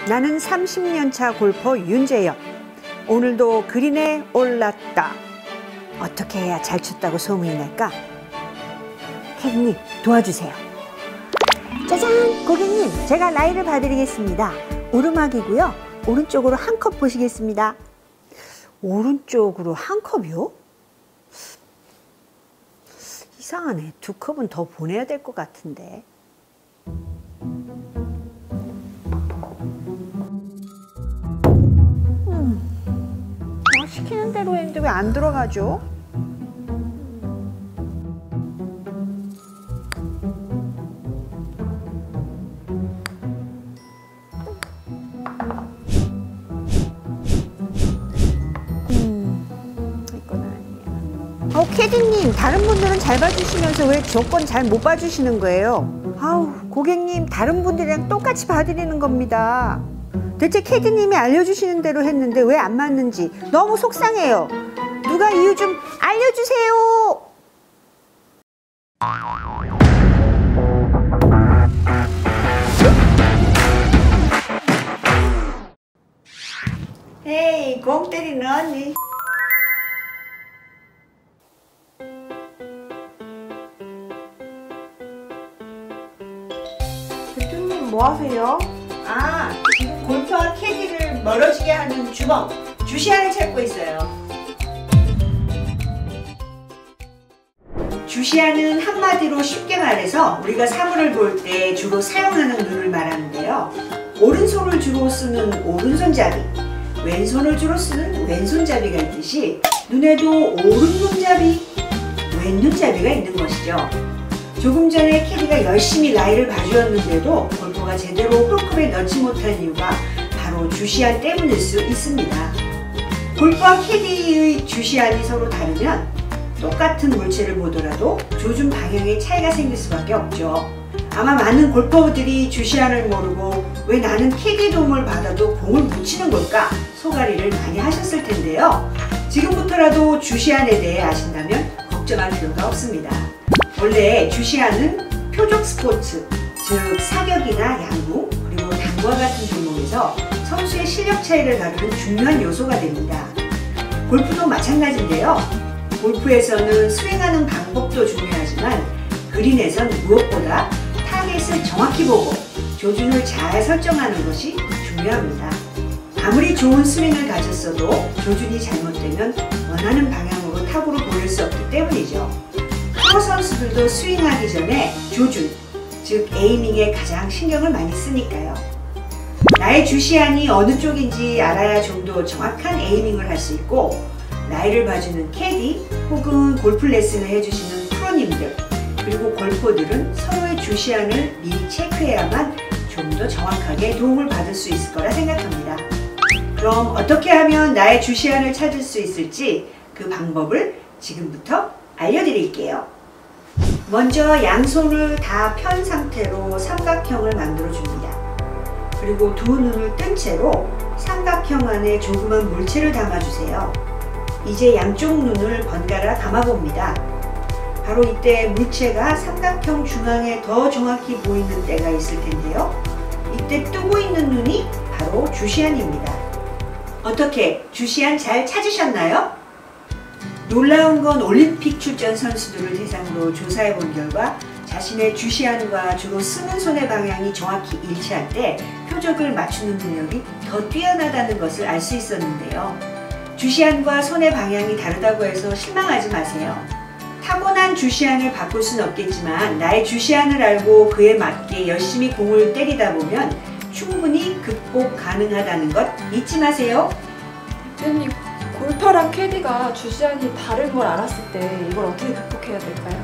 나는 30년차 골퍼 윤재엽. 오늘도 그린에 올랐다. 어떻게 해야 잘 쳤다고 소문이 날까? 캐디님 도와주세요. 짜잔! 고객님, 제가 라이를 봐드리겠습니다. 오르막이고요. 오른쪽으로 한 컵 보시겠습니다. 오른쪽으로 한 컵이요? 이상하네. 두 컵은 더 보내야 될 것 같은데. 시키는 대로 했는데 왜 안 들어가죠? 이건 아니야. 캐디님, 다른 분들은 잘 봐주시면서 왜 조건 잘 못 봐주시는 거예요? 아우, 고객님, 다른 분들이랑 똑같이 봐드리는 겁니다. 대체 캐디님이 알려주시는 대로 했는데 왜 안 맞는지 너무 속상해요. 누가 이유 좀 알려주세요. 헤이, 공 때리는 언니. 대표님 뭐 하세요? 지금 골프와 캐디를 멀어지게 하는 주먹, 주시안을 찾고 있어요. 주시안은 한마디로 쉽게 말해서 우리가 사물을 볼 때 주로 사용하는 눈을 말하는데요. 오른손을 주로 쓰는 오른손잡이, 왼손을 주로 쓰는 왼손잡이가 있듯이 눈에도 오른눈잡이, 왼눈잡이가 있는 것이죠. 조금 전에 캐디가 열심히 라이를 봐주었는데도 골프가 제대로 홀컵에 넣지 못한 이유가 바로 주시안 때문일 수 있습니다. 골프와 캐디의 주시안이 서로 다르면 똑같은 물체를 보더라도 조준 방향에 차이가 생길 수밖에 없죠. 아마 많은 골퍼들이 주시안을 모르고 왜 나는 캐디 도움을 받아도 공을 못 치는 걸까 소가리를 많이 하셨을 텐데요. 지금부터라도 주시안에 대해 아신다면 걱정할 필요가 없습니다. 원래 주시안은 표적 스포츠, 즉 사격이나 양궁, 그리고 당구와 같은 종목에서 선수의 실력 차이를 다루는 중요한 요소가 됩니다. 골프도 마찬가지인데요. 골프에서는 스윙하는 방법도 중요하지만 그린에선 무엇보다 타겟을 정확히 보고 조준을 잘 설정하는 것이 중요합니다. 아무리 좋은 스윙을 가졌어도 조준이 잘못되면 원하는 방향으로 타구를 보낼 수 없기 때문이죠. 프로 선수들도 스윙하기 전에 조준, 즉 에이밍에 가장 신경을 많이 쓰니까요. 나의 주시안이 어느 쪽인지 알아야 좀 더 정확한 에이밍을 할 수 있고 나이를 봐주는 캐디 혹은 골프 레슨을 해주시는 프로님들 그리고 골퍼들은 서로의 주시안을 미리 체크해야만 좀 더 정확하게 도움을 받을 수 있을 거라 생각합니다. 그럼 어떻게 하면 나의 주시안을 찾을 수 있을지 그 방법을 지금부터 알려드릴게요. 먼저 양손을 다 편 상태로 삼각형을 만들어 줍니다. 그리고 두 눈을 뜬 채로 삼각형 안에 조그만 물체를 담아주세요. 이제 양쪽 눈을 번갈아 감아봅니다. 바로 이때 물체가 삼각형 중앙에 더 정확히 보이는 때가 있을 텐데요. 이때 뜨고 있는 눈이 바로 주시안입니다. 어떻게 주시안 잘 찾으셨나요? 놀라운 건 올림픽 출전 선수들을 대상으로 조사해 본 결과 자신의 주시안과 주로 쓰는 손의 방향이 정확히 일치할 때 표적을 맞추는 능력이 더 뛰어나다는 것을 알 수 있었는데요. 주시안과 손의 방향이 다르다고 해서 실망하지 마세요. 타고난 주시안을 바꿀 수는 없겠지만 나의 주시안을 알고 그에 맞게 열심히 공을 때리다 보면 충분히 극복 가능하다는 것 잊지 마세요. 대표님, 골퍼랑 캐디가 주시안이 다른 걸 알았을 때 이걸 어떻게 극복해야 될까요?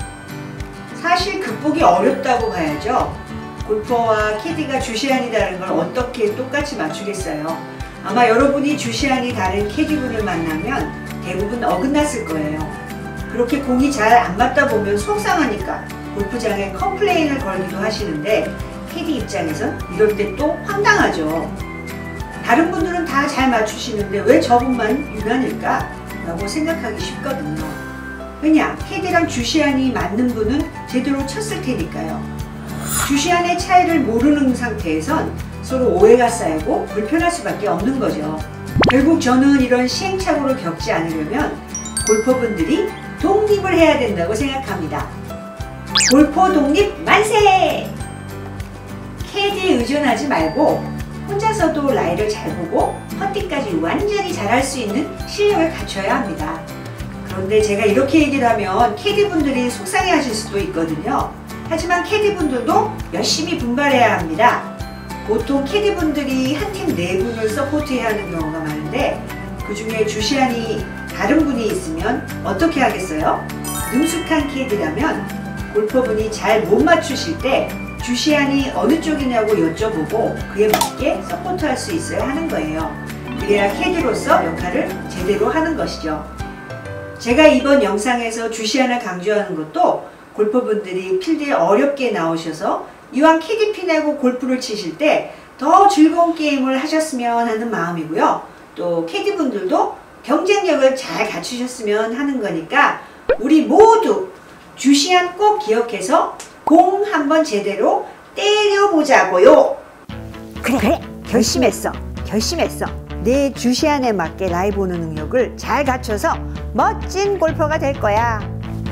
사실 극복이 어렵다고 봐야죠. 골퍼와 캐디가 주시안이 다른 걸 어떻게 똑같이 맞추겠어요. 아마 여러분이 주시안이 다른 캐디분을 만나면 대부분 어긋났을 거예요. 그렇게 공이 잘 안 맞다 보면 속상하니까 골프장에 컴플레인을 걸기도 하시는데 캐디 입장에선 이럴 때 또 황당하죠. 다른 분들은 다 잘 맞추시는데 왜 저분만 유난일까? 라고 생각하기 쉽거든요. 왜냐? 캐디랑 주시안이 맞는 분은 제대로 쳤을 테니까요. 주시안의 차이를 모르는 상태에선 서로 오해가 쌓이고 불편할 수밖에 없는 거죠. 결국 저는 이런 시행착오를 겪지 않으려면 골퍼분들이 독립을 해야 된다고 생각합니다. 골퍼 독립 만세! 캐디에 의존하지 말고 혼자서도 라이를 잘 보고 퍼팅까지 완전히 잘할 수 있는 실력을 갖춰야 합니다. 그런데 제가 이렇게 얘기를 하면 캐디분들이 속상해 하실 수도 있거든요. 하지만 캐디분들도 열심히 분발해야 합니다. 보통 캐디분들이 한 팀 4분을 서포트해야 하는 경우가 많은데 그 중에 주시안이 다른 분이 있으면 어떻게 하겠어요? 능숙한 캐디라면 골퍼분이 잘 못 맞추실 때 주시안이 어느 쪽이냐고 여쭤보고 그에 맞게 서포트할 수 있어야 하는 거예요. 그래야 캐디로서 역할을 제대로 하는 것이죠. 제가 이번 영상에서 주시안을 강조하는 것도 골퍼분들이 필드에 어렵게 나오셔서 이왕 캐디핀하고 골프를 치실 때 더 즐거운 게임을 하셨으면 하는 마음이고요. 또 캐디분들도 경쟁력을 잘 갖추셨으면 하는 거니까 우리 모두 주시안 꼭 기억해서 공 한번 제대로 때려보자고요. 그래 결심했어. 내 주시안에 맞게 라이 보는 능력을 잘 갖춰서 멋진 골퍼가 될 거야.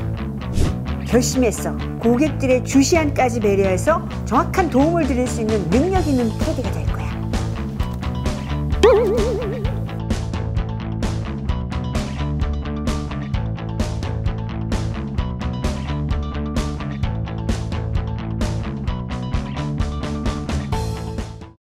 결심했어. 고객들의 주시안까지 배려해서 정확한 도움을 드릴 수 있는 능력 있는 캐디가 될 거야.